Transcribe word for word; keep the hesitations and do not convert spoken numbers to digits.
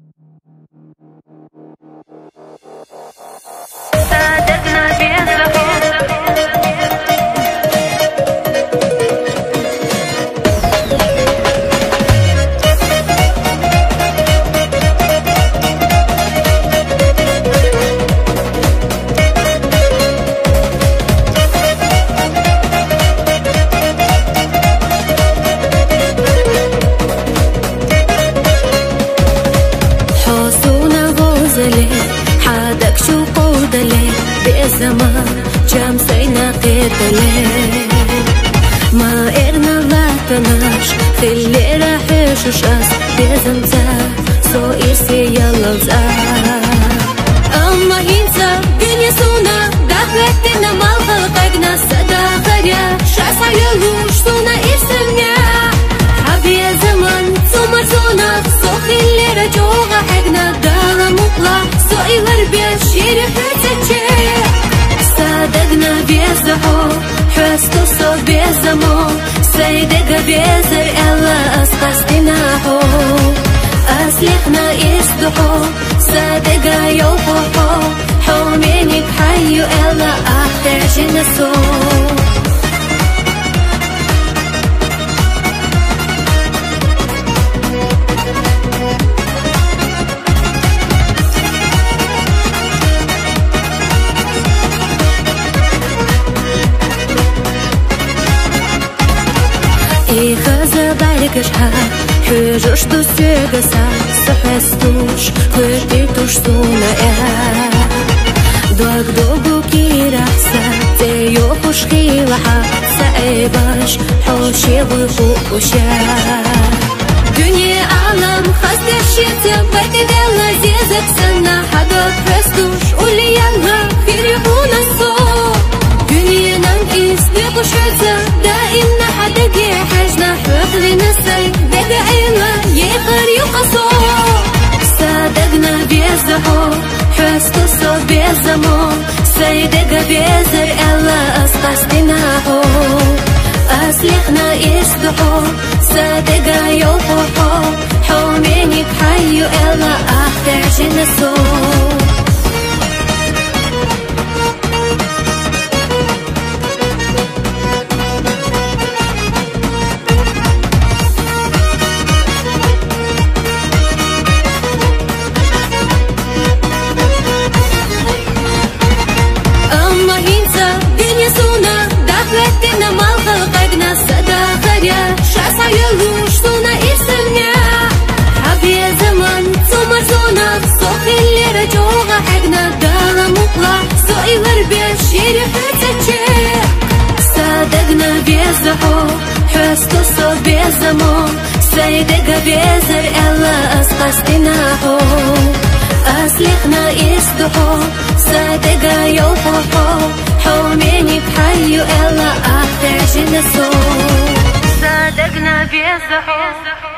حادك شو قودلي بزمان جام سينا قيدلي ما إرنا لا تناش خلي راح شاس بزمتا سو إرسي يلا وزار أما هينسا دنيا سونا دخلتنا مال خلقنا سدا خريا شاس عيلوش سونا إرسمنا حبي زمان سومر سونا سو خلي رجوغا حقنا دالا مطلع سو إغربيا شيري حتتشي صادقنا بيزحو حستو سو بيزمو سيدك بيزر إلا أسقستناحو أسلحنا إصدحو صادقا يوفوحو حوميني بحيو إلا أحتاجنا سو خزا بالك شحال حجوش دو سيغسا سحستوش كتبتوش سونا إها دوك دوبو كي رحسا تيو خوش خيوحا سايباش حوشي وفوقوشا دنيا عالم خاصة شيتا باتي ديلا زيزك سنة حدوك رستوش قولي يلا خير يكون الصوت دنيا ننقيس بيقوشتا دائما حدقي حاجنا حفظي نسي دقاينا يقر يقصو صادقنا بيزحو حستو سو بيزمو سيدق بيزر إلا أسقستناحو أسلحنا إصدحو صادقا يوفوحو حوميني بحيو إلا أحتاجنا سو دخلتنا مال خلقنا سدا خريا شاس عيلوش سونا إرسمنا حبي زمان سومر سونا صوخي اللي رجوغا حقنا دالا مطلع سو إغربيا شيري حتتشي صادقنا بيزحو حستو سو بيزمو سيدق بيزر إلا أسقستناحو أسلحنا إصدحو صادقا يوفوحو حوميني بحيو إلا أحتاجنا سو صادقنا بيزحو